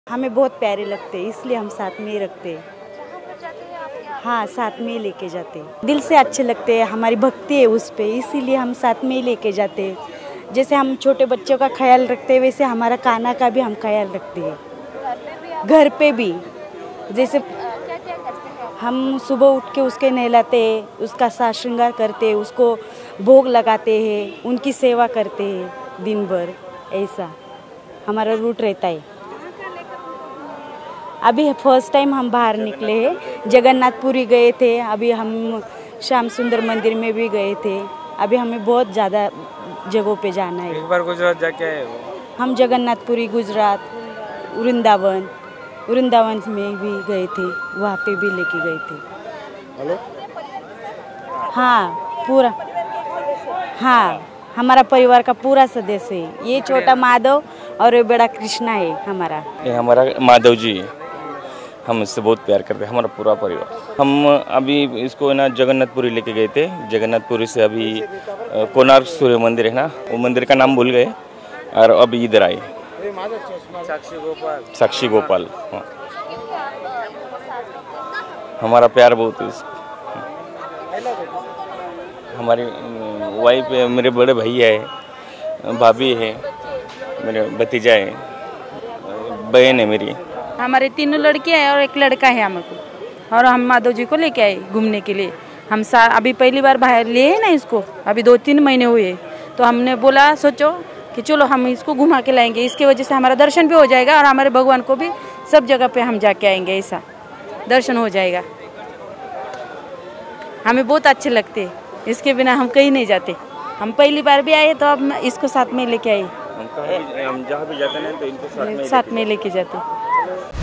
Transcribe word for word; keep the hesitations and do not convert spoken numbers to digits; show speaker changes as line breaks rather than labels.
हमें बहुत प्यारे लगते हैं, इसलिए हम साथ में ही रखते हैं। हाँ, साथ में ही लेके जाते हैं। दिल से अच्छे लगते हैं, हमारी भक्ति है उस पे, इसीलिए हम साथ में ही लेके जाते हैं। जैसे हम छोटे बच्चों का ख्याल रखते हैं, वैसे हमारा कान्हा का भी हम ख्याल रखते हैं। घर पे भी जैसे हम सुबह उठ के उसके नहलाते हैं, उसका साज श्रृंगार करते हैं, उसको भोग लगाते हैं, उनकी सेवा करते हैं दिन भर। ऐसा हमारा रूट रहता है। अभी फर्स्ट टाइम हम बाहर निकले हैं, जगन्नाथपुरी गए थे, अभी हम श्याम सुंदर मंदिर में भी गए थे। अभी हमें बहुत ज़्यादा जगहों पे जाना है।
एक बार गुजरात जाके आए हो?
हम जगन्नाथपुरी, गुजरात, वृंदावन वृंदावन में भी गए थे, वहाँ पे भी लेके गए थे।
हेलो?
हाँ, पूरा हाँ, हमारा परिवार का पूरा सदस्य है। ये छोटा माधव और ये बड़ा कृष्णा है हमारा।
ये हमारा माधव जी है, हम इससे बहुत प्यार करते हैं, हमारा पूरा परिवार। हम अभी इसको ना जगन्नाथपुरी लेके गए थे। जगन्नाथपुरी से अभी कोणार्क सूर्य मंदिर है ना, वो मंदिर का नाम भूल गए, और अभी इधर आए
साक्षी गोपाल।
साक्षी गोपाल। हाँ, हमारा प्यार बहुत है इसको। हमारी वाइफ है, मेरे बड़े भैया है, भाभी है, मेरे भतीजा है, बहन है मेरी।
हमारे तीनों लड़कियां हैं और एक लड़का है हमको, और हम माधव जी को लेके आए घूमने के लिए। हम सा अभी पहली बार बाहर लिए ना इसको, अभी दो तीन महीने हुए, तो हमने बोला सोचो कि चलो हम इसको घुमा के लाएंगे, इसके वजह से हमारा दर्शन भी हो जाएगा और हमारे भगवान को भी सब जगह पे हम जाके आएंगे, ऐसा दर्शन हो जाएगा। हमें बहुत अच्छे लगते हैं, इसके बिना हम कहीं नहीं जाते। हम पहली बार भी आए तो अब इसको साथ में लेके आए,
हम कहीं हम जहाँ भी जाते हैं तो इनको साथ में
साथ में लेके जाते।